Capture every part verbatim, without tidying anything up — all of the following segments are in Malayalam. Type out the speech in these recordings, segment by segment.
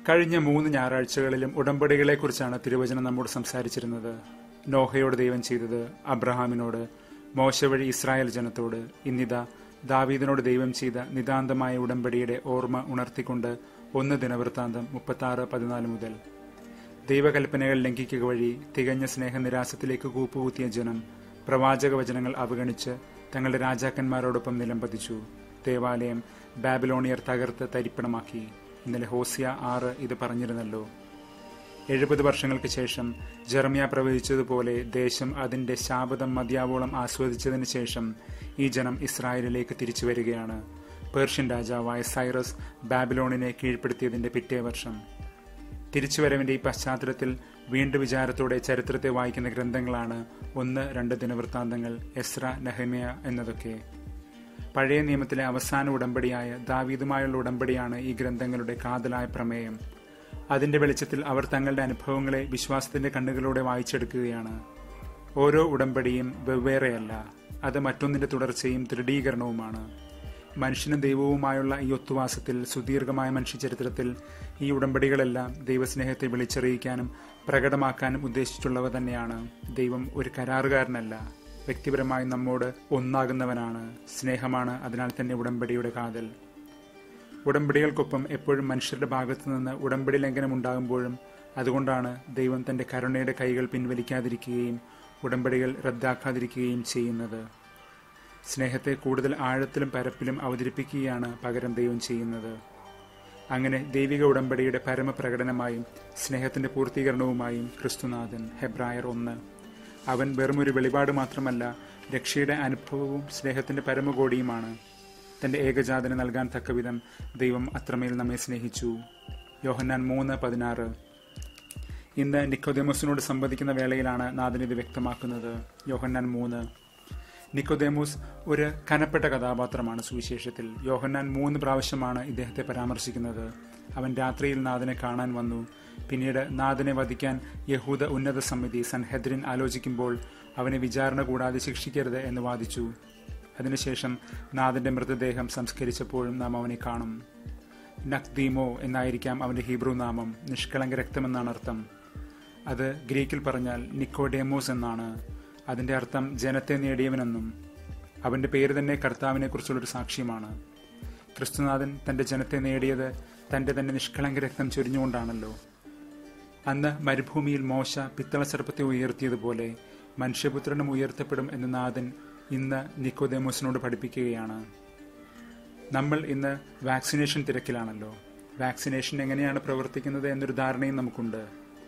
കഴിഞ്ഞ മൂന്ന് ഞായറാഴ്ചകളിലും ഉടമ്പടികളെക്കുറിച്ചാണ് തിരുവചനം നമ്മോട് സംസാരിച്ചിരുന്നത്. നോഹയോട് ദൈവം ചെയ്തത്, അബ്രഹാമിനോട്, മോശ വഴി ഇസ്രായേൽ ജനത്തോട്, ഇന്നിതാ ദാവീദിനോട് ദൈവം ചെയ്ത നിതാന്തമായ ഉടമ്പടിയുടെ ഓർമ്മ ഉണർത്തിക്കൊണ്ട് ഒന്ന് ദിനവൃത്താന്തം മുപ്പത്താറ് പതിനാല് മുതൽ. ദൈവകൽപ്പനകൾ ലംഘിക്കുക വഴി തികഞ്ഞ സ്നേഹനിരാസത്തിലേക്ക് കൂപ്പുകൂത്തിയ ജനം പ്രവാചക വചനങ്ങൾ അവഗണിച്ച് തങ്ങളുടെ രാജാക്കന്മാരോടൊപ്പം നിലംപതിച്ചു. ദേവാലയം ബാബിലോണിയർ തകർത്ത് തരിപ്പണമാക്കി. ഇന്നലെ ഹോസിയ ആറ് ഇത് പറഞ്ഞിരുന്നല്ലോ. എഴുപത് വർഷങ്ങൾക്ക് ശേഷം ജെറമ്യ പ്രവചിച്ചതുപോലെ ദേശം അതിന്റെ ശാപതം മതിയാവോളം ആസ്വദിച്ചതിന് ശേഷം ഈ ജനം ഇസ്രായേലിലേക്ക് തിരിച്ചു വരികയാണ്. പേർഷ്യൻ രാജാവായ സൈറസ് ബാബിലോണിനെ കീഴ്പ്പെടുത്തിയതിന്റെ പിറ്റേ വർഷം. തിരിച്ചുവരവിന്റെ ഈ പശ്ചാത്തലത്തിൽ വീണ്ടും വിചാരത്തോടെ ചരിത്രത്തെ വായിക്കുന്ന ഗ്രന്ഥങ്ങളാണ് ഒന്ന് രണ്ട് ദിനവൃത്താന്തങ്ങൾ, എസ്ര, നെഹമ്യ എന്നതൊക്കെ. പഴയ നിയമത്തിലെ അവസാന ഉടമ്പടിയായ ദാവീദുമായുള്ള ഉടമ്പടിയാണ് ഈ ഗ്രന്ഥങ്ങളുടെ കാതലായ പ്രമേയം. അതിന്റെ വെളിച്ചത്തിൽ അവർ തങ്ങളുടെ അനുഭവങ്ങളെ വിശ്വാസത്തിന്റെ കണ്ണുകളോടെ വായിച്ചെടുക്കുകയാണ്. ഓരോ ഉടമ്പടിയും വെവ്വേറെയല്ല, അത് മറ്റൊന്നിന്റെ തുടർച്ചയും ദൃഢീകരണവുമാണ്. മനുഷ്യനും ദൈവവുമായുള്ള ഈ ഒത്തുവാസത്തിൽ, സുദീർഘമായ മനുഷ്യചരിത്രത്തിൽ ഈ ഉടമ്പടികളെല്ലാം ദൈവസ്നേഹത്തെ വിളിച്ചറിയിക്കാനും പ്രകടമാക്കാനും ഉദ്ദേശിച്ചുള്ളവ തന്നെയാണ്. ദൈവം ഒരു കരാറുകാരനല്ല, വ്യക്തിപരമായി നമ്മോട് ഒന്നാകുന്നവനാണ്. സ്നേഹമാണ് അതിനാൽ തന്നെ ഉടമ്പടിയുടെ കാതൽ. ഉടമ്പടികൾക്കൊപ്പം എപ്പോഴും മനുഷ്യരുടെ ഭാഗത്തു നിന്ന് ഉടമ്പടി ലംഘനം ഉണ്ടാകുമ്പോഴും അതുകൊണ്ടാണ് ദൈവം തന്റെ കരുണയുടെ കൈകൾ പിൻവലിക്കാതിരിക്കുകയും ഉടമ്പടികൾ റദ്ദാക്കാതിരിക്കുകയും ചെയ്യുന്നത്. സ്നേഹത്തെ കൂടുതൽ ആഴത്തിലും പരപ്പിലും അവതരിപ്പിക്കുകയാണ് പകരം ദൈവം ചെയ്യുന്നത്. അങ്ങനെ ദൈവിക ഉടമ്പടിയുടെ പരമപ്രകടനമായും സ്നേഹത്തിന്റെ പൂർത്തീകരണവുമായും ക്രിസ്തുനാഥൻ. ഹെബ്രായർ ഒന്ന്. അവൻ വെറുമൊരു വെളിപാട് മാത്രമല്ല, രക്ഷയുടെ അനുഭവവും സ്നേഹത്തിന്റെ പരമകോടിയുമാണ്. തന്റെ ഏകജാതന് നൽകാൻ തക്കവിധം ദൈവം അത്രമേൽ നമ്മെ സ്നേഹിച്ചു. യോഹന്നാൻ മൂന്ന് പതിനാറ്. ഇന്ന് നിക്കോദേമോസിനോട് സംവദിക്കുന്ന വേളയിലാണ് നാഥൻ ഇത് വ്യക്തമാക്കുന്നത്. യോഹന്നാൻ മൂന്ന്. നിക്കോദേമോസ് ഒരു കനപ്പെട്ട കഥാപാത്രമാണ് സുവിശേഷത്തിൽ. യോഹന്നാൻ മൂന്ന് പ്രാവശ്യമാണ് ഇദ്ദേഹത്തെ പരാമർശിക്കുന്നത്. അവൻ രാത്രിയിൽ നാഥനെ കാണാൻ വന്നു. പിന്നീട് നാഥനെ വധിക്കാൻ യഹൂദ ഉന്നത സമിതി സൻഹെദ്രിൻ ആലോചിക്കുമ്പോൾ അവനെ വിചാരണ കൂടാതെ ശിക്ഷിക്കരുത് എന്ന് വാദിച്ചു. അതിനുശേഷം നാഥന്റെ മൃതദേഹം സംസ്കരിച്ചപ്പോഴും നാം അവനെ കാണും. നഖ്ദീമോ എന്നായിരിക്കാം അവന്റെ ഹീബ്രു നാമം. നിഷ്കളങ്ക രക്തമെന്നാണ് അർത്ഥം. അത് ഗ്രീക്കിൽ പറഞ്ഞാൽ നിക്കോഡേമോസ് എന്നാണ്. അതിന്റെ അർത്ഥം ജനത്തെ നേടിയവനെന്നും. അവന്റെ പേര് തന്നെ കർത്താവിനെ കുറിച്ചുള്ളൊരു സാക്ഷ്യമാണ്. ക്രിസ്തുനാഥൻ തന്റെ ജനത്തെ നേടിയത് തന്റെ തന്നെ നിഷ്കളങ്ക രക്തം ചൊരിഞ്ഞുകൊണ്ടാണല്ലോ. അന്ന് മരുഭൂമിയിൽ മോശ പിത്തള സർപ്പത്തെ ഉയർത്തിയതുപോലെ മനുഷ്യപുത്രനും ഉയർത്തപ്പെടും എന്ന് നാഥൻ ഇന്ന് നിക്കോദേമോസിനോട് പഠിപ്പിക്കുകയാണ്. നമ്മൾ ഇന്ന് വാക്സിനേഷൻ തിരക്കിലാണല്ലോ. വാക്സിനേഷൻ എങ്ങനെയാണ് പ്രവർത്തിക്കുന്നത് എന്നൊരു ധാരണയും നമുക്കുണ്ട്.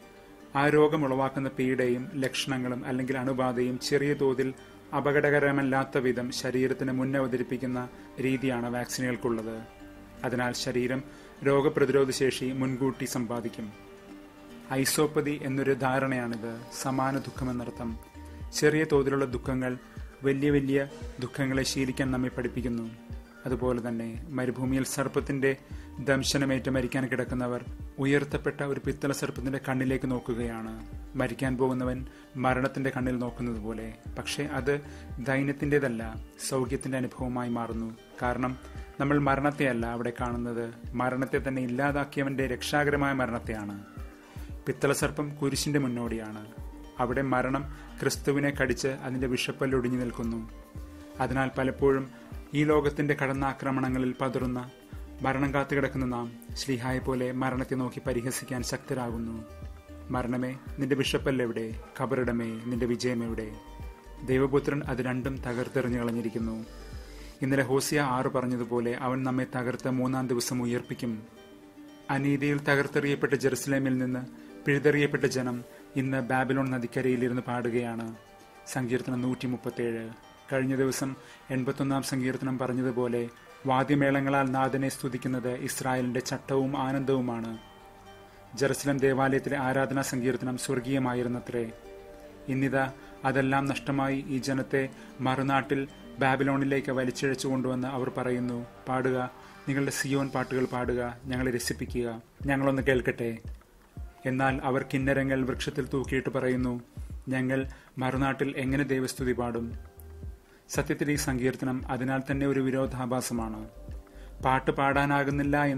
ആ രോഗം ഉളവാക്കുന്ന പീഡയും ലക്ഷണങ്ങളും അല്ലെങ്കിൽ അണുബാധയും ചെറിയ തോതിൽ അപകടകരമല്ലാത്ത വിധം ശരീരത്തിന് മുന്നവതരിപ്പിക്കുന്ന രീതിയാണ് വാക്സിനുകൾക്കുള്ളത്. അതിനാൽ ശരീരം രോഗപ്രതിരോധ ശേഷി മുൻകൂട്ടി സമ്പാദിക്കും. ഐസോപ്പതി എന്നൊരു ധാരണയാണിത്. സമാന ദുഃഖമെന്നർത്ഥം. ചെറിയ തോതിലുള്ള ദുഃഖങ്ങൾ വലിയ വലിയ ദുഃഖങ്ങളെ ശീലിക്കാൻ നമ്മെ പഠിപ്പിക്കുന്നു. അതുപോലെ തന്നെ മരുഭൂമിയിൽ സർപ്പത്തിന്റെ ദംശനമേറ്റ് മരിക്കാൻ കിടക്കുന്നവർ ഉയർത്തപ്പെട്ട ഒരു പിത്തള സർപ്പത്തിന്റെ കണ്ണിലേക്ക് നോക്കുകയാണ്. മരിക്കാൻ പോകുന്നവൻ മരണത്തിന്റെ കണ്ണിൽ നോക്കുന്നത് പോലെ. പക്ഷേ അത് ദൈന്യത്തിൻ്റെതല്ല, സൗഖ്യത്തിന്റെ അനുഭവമായി മാറുന്നു. കാരണം നമ്മൾ മരണത്തെയല്ല അവിടെ കാണുന്നത്, മരണത്തെ തന്നെ ഇല്ലാതാക്കിയവന്റെ രക്ഷാകരമായ മരണത്തെയാണ്. പിത്തള സർപ്പം കുരിശിന്റെ മുന്നോടിയാണ്. അവിടെ മരണം ക്രിസ്തുവിനെ കടിച്ച് അതിന്റെ വിഷപ്പല്ലൊടിഞ്ഞു നിൽക്കുന്നു. അതിനാൽ പലപ്പോഴും ഈ ലോകത്തിന്റെ കടന്നാക്രമണങ്ങളിൽ പതറുന്ന മരണം കാത്തുകിടക്കുന്ന നാം ശ്ലീഹായെ പോലെ മരണത്തെ നോക്കി പരിഹസിക്കാൻ ശക്തരാകുന്നു. മരണമേ, നിന്റെ വിഷപ്പല്ലെവിടെ? ഖബറിടമേ, നിന്റെ വിജയമെവിടെ? ദൈവപുത്രൻ അത് രണ്ടും തകർത്തെറിഞ്ഞു കളഞ്ഞിരിക്കുന്നു. ഇന്നലെ ഹോസിയ ആറ് പറഞ്ഞതുപോലെ അവൻ നമ്മെ തകർത്ത് മൂന്നാം ദിവസം ഉയർപ്പിക്കും. അനീതിയിൽ തകർത്തെറിയപ്പെട്ട ജെറുസലേമിൽ നിന്ന് പിഴുതെറിയപ്പെട്ട ജനം ഇന്ന് ബാബിലോൺ നദിക്കരയിലിരുന്ന് പാടുകയാണ്. സങ്കീർത്തനം നൂറ്റി മുപ്പത്തേഴ്. കഴിഞ്ഞ ദിവസം എൺപത്തൊന്നാം സങ്കീർത്തനം പറഞ്ഞതുപോലെ വാദ്യമേളങ്ങളാൽ നാഥനെ സ്തുതിക്കുന്നത് ഇസ്രായേലിന്റെ ചട്ടവും ആനന്ദവുമാണ്. ജെറുസലേം ദേവാലയത്തിലെ ആരാധനാ സങ്കീർത്തനം സ്വർഗീയമായിരുന്നത്രേ. ഇന്നിതാ അതെല്ലാം നഷ്ടമായി ഈ ജനത്തെ മറുനാട്ടിൽ ബാബിലോണിലേക്ക് വലിച്ചിഴച്ചു കൊണ്ടുവന്ന് അവർ പറയുന്നു, പാടുക, നിങ്ങളുടെ സിയോൻ പാട്ടുകൾ പാടുക, ഞങ്ങളെ രസിപ്പിക്കുക, ഞങ്ങളൊന്ന് കേൾക്കട്ടെ. എന്നാൽ അവർ കിന്നരങ്ങൾ വൃക്ഷത്തിൽ തൂക്കിയിട്ട് പറയുന്നു, ഞങ്ങൾ മറുനാട്ടിൽ എങ്ങനെ ദൈവസ്തുതി പാടും? സത്യത്തിൽ ഈ സങ്കീർത്തനം അതിനാൽ തന്നെ ഒരു വിരോധാഭാസമാണ്. പാട്ട് പാടാനാകുന്നില്ല എന്ന്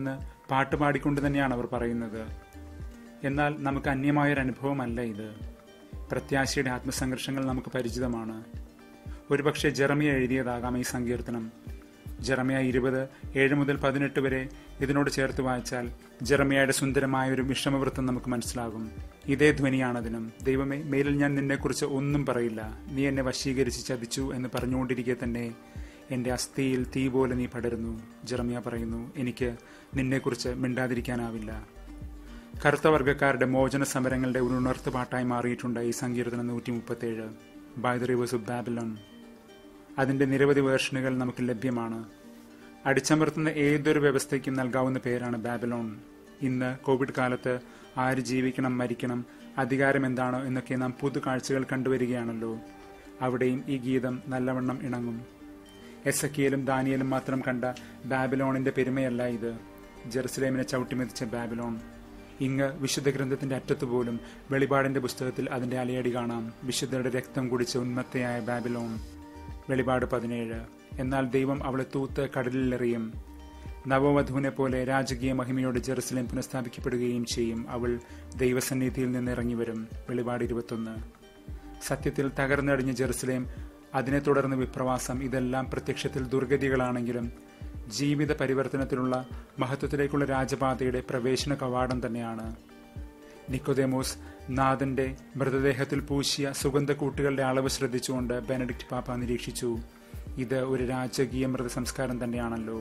പാട്ടുപാടിക്കൊണ്ട് തന്നെയാണ് അവർ പറയുന്നത്. എന്നാൽ നമുക്ക് അന്യമായൊരനുഭവമല്ല ഇത്. പ്രത്യാശയുടെ ആത്മസംഘർഷങ്ങൾ നമുക്ക് പരിചിതമാണ്. ഒരുപക്ഷെ ജെറമിയ എഴുതിയതാകാം ഈ സങ്കീർത്തനം. ജെറമിയ ഇരുപത് ഏഴ് മുതൽ പതിനെട്ട് വരെ ഇതിനോട് ചേർത്ത് വായിച്ചാൽ ജെറമിയയുടെ സുന്ദരമായ ഒരു വിഷമവൃത്തം നമുക്ക് മനസ്സിലാകും. ഇതേ ധ്വനിയാണതിനും. ദൈവമേ, മേലിൽ ഞാൻ നിന്നെക്കുറിച്ച് ഒന്നും പറയില്ല, നീ എന്നെ വശീകരിച്ച് ചതിച്ചു എന്ന് പറഞ്ഞുകൊണ്ടിരിക്കെ തന്നെ എൻ്റെ അസ്ഥിയിൽ തീ പോലെ നീ പടരുന്നു. ജെറമിയ പറയുന്നു, എനിക്ക് നിന്നെക്കുറിച്ച് മിണ്ടാതിരിക്കാനാവില്ല. കറുത്ത വർഗ്ഗക്കാരുടെ മോചന സമരങ്ങളുടെ ഒരു ഉണർത്ത് പാട്ടായി മാറിയിട്ടുണ്ട് ഈ സങ്കീർത്തനം നൂറ്റി മുപ്പത്തേഴ്, by the rivers of Babylon. അതിൻ്റെ നിരവധി വേർഷനുകൾ നമുക്ക് ലഭ്യമാണ്. അടിച്ചമർത്തുന്ന ഏതൊരു വ്യവസ്ഥയ്ക്കും നൽകാവുന്ന പേരാണ് ബാബിലോൺ. ഇന്ന് കോവിഡ് കാലത്ത് ആര് ജീവിക്കണം, മരിക്കണം, അധികാരം എന്താണോ എന്നൊക്കെ നാം പുതു കാഴ്ചകൾ കണ്ടുവരികയാണല്ലോ. അവിടെയും ഈ ഗീതം നല്ലവണ്ണം ഇണങ്ങും. എസക്കിയേലും ദാനിയേലും മാത്രം കണ്ട ബാബിലോണിന്റെ പെരുമയല്ല ഇത്. ജെറുസലേമിനെ ചവിട്ടിമെതിച്ച ബാബിലോൺ. ഇങ്ങ് വിശുദ്ധ ഗ്രന്ഥത്തിന്റെ അറ്റത്തുപോലും വെളിപാടിന്റെ പുസ്തകത്തിൽ അതിന്റെ അലയടി കാണാം. വിശുദ്ധരുടെ രക്തം കുടിച്ച ഉന്മത്തയായ ബാബിലോൺ. വെളിപാട് പതിനേഴ്. എന്നാൽ ദൈവം അവളെ തൂത്ത് കടലിലെറിയും. നവവധുവിനെ പോലെ രാജകീയ മഹിമയോടെ ജെറുസലേം പുനഃസ്ഥാപിക്കപ്പെടുകയും ചെയ്യും. അവൾ ദൈവസന്നിധിയിൽ നിന്ന് ഇറങ്ങി വരും. വെളിപാട് ഇരുപത്തൊന്ന്. സത്യത്തിൽ തകർന്നടിഞ്ഞ ജെറുസലേം, അതിനെ തുടർന്ന് വിപ്രവാസം, ഇതെല്ലാം പ്രത്യക്ഷത്തിൽ ദുർഗതികളാണെങ്കിലും ജീവിത പരിവർത്തനത്തിലുള്ള മഹത്വത്തിലേക്കുള്ള രാജപാതയുടെ പ്രവേശന കവാടം തന്നെയാണ്. നിക്കോദേമോസ് നാഥന്റെ മൃതദേഹത്തിൽ പൂശിയ സുഗന്ധക്കൂട്ടുകളുടെ അളവ് ശ്രദ്ധിച്ചുകൊണ്ട് ബെനഡിക്റ്റ് പാപ്പ നിരീക്ഷിച്ചു. ഇത് ഒരു രാജകീയ മൃതസംസ്കാരം തന്നെയാണല്ലോ.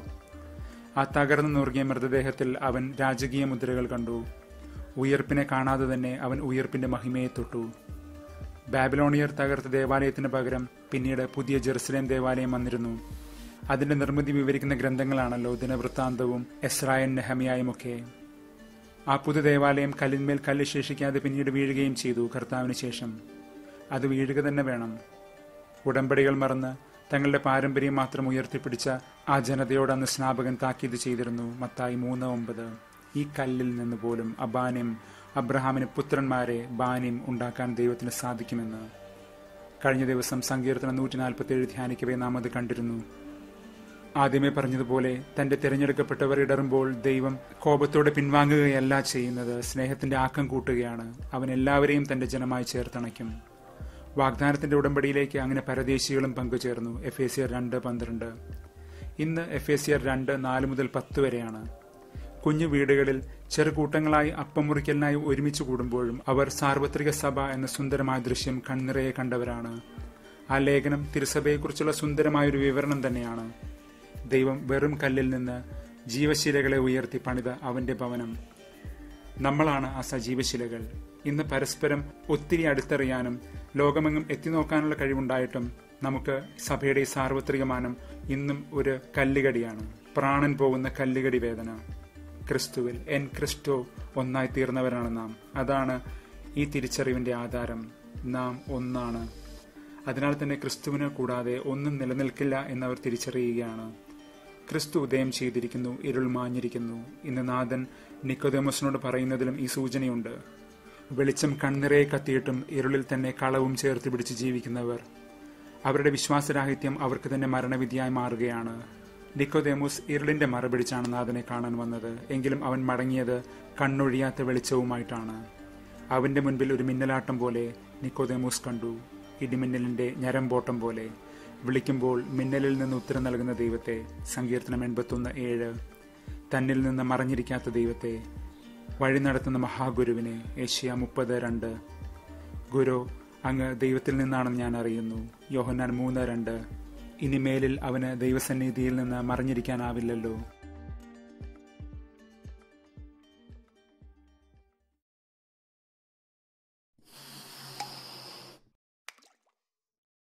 ആ തകർന്നു നുറുകിയ മൃതദേഹത്തിൽ അവൻ രാജകീയ മുദ്രകൾ കണ്ടു. ഉയർപ്പിനെ കാണാതെ തന്നെ അവൻ ഉയർപ്പിന്റെ മഹിമയെ തൊട്ടു. ബാബിലോണിയർ തകർത്ത ദേവാലയത്തിന് പകരം പിന്നീട് പുതിയ ജെറുസലേം ദേവാലയം വന്നിരുന്നു. അതിന്റെ നിർമ്മിതി വിവരിക്കുന്ന ഗ്രന്ഥങ്ങളാണല്ലോ ദിനവൃത്താന്തവും എസ്രായും നെഹമിയായുമൊക്കെ. ആ പുതു ദേവാലയം കല്ലിന്മേൽ കല്ല് ശേഷിക്കാതെ പിന്നീട് വീഴുകയും ചെയ്തു കർത്താവിന് ശേഷം. അത് വീഴുക തന്നെ വേണം. ഉടമ്പടികൾ മറന്ന് തങ്ങളുടെ പാരമ്പര്യം മാത്രം ഉയർത്തിപ്പിടിച്ച ആ ജനതയോട് അന്ന് സ്നാപകൻ താക്കീത് ചെയ്തിരുന്നു. മത്തായി മൂന്ന് ഒമ്പത്. ഈ കല്ലിൽ നിന്ന് പോലും അബാനിം, അബ്രഹാമിന് പുത്രന്മാരെ ബാനിം ഉണ്ടാക്കാൻ ദൈവത്തിന് സാധിക്കുമെന്ന്. കഴിഞ്ഞ ദിവസം സങ്കീർത്തനം നൂറ്റി നാൽപ്പത്തി ഏഴ് ധ്യാനിക്കവേ നാം അത് കണ്ടിരുന്നു. ആദ്യമേ പറഞ്ഞതുപോലെ തന്റെ തിരഞ്ഞെടുക്കപ്പെട്ടവർ ഇടറുമ്പോൾ ദൈവം കോപത്തോടെ പിൻവാങ്ങുകയല്ല ചെയ്യുന്നത്, സ്നേഹത്തിന്റെ ആക്കം കൂട്ടുകയാണ്. അവൻ എല്ലാവരെയും തന്റെ ജനമായി ചേർത്തണയ്ക്കും. വാഗ്ദാനത്തിന്റെ ഉടമ്പടിയിലേക്ക് അങ്ങനെ പരദേശികളും പങ്കുചേർന്നു. എഫ് എ സിയർ രണ്ട് പന്ത്രണ്ട്. ഇന്ന് എഫ് എ സിയർ രണ്ട് നാല് മുതൽ പത്ത് വരെയാണ്. കുഞ്ഞു വീടുകളിൽ ചെറുകൂട്ടങ്ങളായി അപ്പം മുറിക്കലിനായി ഒരുമിച്ച് കൂടുമ്പോഴും അവർ സാർവത്രിക സഭ എന്ന സുന്ദരമായ ദൃശ്യം കൺനിറയെ കണ്ടവരാണ്. ആ ലേഖനം തിരുസഭയെക്കുറിച്ചുള്ള സുന്ദരമായൊരു വിവരണം തന്നെയാണ്. ദൈവം വെറും കല്ലിൽ നിന്ന് ജീവശിലകളെ ഉയർത്തി പണിത അവന്റെ ഭവനം. നമ്മളാണ് ആ സജീവശിലകൾ. ഇന്ന് പരസ്പരം ഒത്തിരി അടുത്തറിയാനും ലോകമെങ്ങും എത്തിനോക്കാനുള്ള കഴിവുണ്ടായിട്ടും നമുക്ക് സഭയുടെ സാർവത്രികമാനം ഇന്നും ഒരു കല്ലുകടിയാണ്. പ്രാണൻ പോകുന്ന കല്ലുകടി വേദന. ക്രിസ്തുവിൽ എൻ ക്രിസ്റ്റോ ഒന്നായി തീർന്നവരാണ് നാം. അതാണ് ഈ തിരിച്ചറിവിന്റെ ആധാരം. നാം ഒന്നാണ്. അതിനാൽ തന്നെ ക്രിസ്തുവിനെ കൂടാതെ ഒന്നും നിലനിൽക്കില്ല എന്നവർ തിരിച്ചറിയുകയാണ്. ക്രിസ്തു ഉദയം ചെയ്തിരിക്കുന്നു, ഇരുൾ മാഞ്ഞിരിക്കുന്നു. ഇന്ന് നാഥൻ നിക്കോദേമോസിനോട് പറയുന്നതിലും ഈ സൂചനയുണ്ട്. വെളിച്ചം കണ്ണിറയെ കത്തിയിട്ടും ഇരുളിൽ തന്നെ കളവും ചേർത്ത് പിടിച്ച് ജീവിക്കുന്നവർ, അവരുടെ വിശ്വാസരാഹിത്യം അവർക്ക് തന്നെ മരണവിധിയായി മാറുകയാണ്. നിക്കോദേമോസ് ഇരുളിന്റെ മറപിടിച്ചാണ് നാഥനെ കാണാൻ വന്നത്. എങ്കിലും അവൻ മടങ്ങിയത് കണ്ണൊഴിയാത്ത വെളിച്ചവുമായിട്ടാണ്. അവന്റെ മുൻപിൽ ഒരു മിന്നലാട്ടം പോലെ നിക്കോദേമോസ് കണ്ടു. ഇടിമിന്നലിന്റെ ഞരമ്പോട്ടം പോലെ. വിളിക്കുമ്പോൾ മിന്നലിൽ നിന്ന് ഉത്തരം നൽകുന്ന ദൈവത്തെ. സങ്കീർത്തനം എൺപത്തൊന്ന് ഏഴ്. തന്നിൽ നിന്ന് മറഞ്ഞിരിക്കാത്ത ദൈവത്തെ. വഴി നടത്തുന്ന മഹാഗുരുവിനെ. ഏഷ്യ മുപ്പത് രണ്ട്. ഗുരു, അങ്ങ് ദൈവത്തിൽ നിന്നാണെന്ന് ഞാൻ അറിയുന്നു. യോഹന്നാൻ മൂന്ന് രണ്ട്. ഇനി മേലിൽ അവന് ദൈവസന്നിധിയിൽ നിന്ന് മറഞ്ഞിരിക്കാനാവില്ലല്ലോ.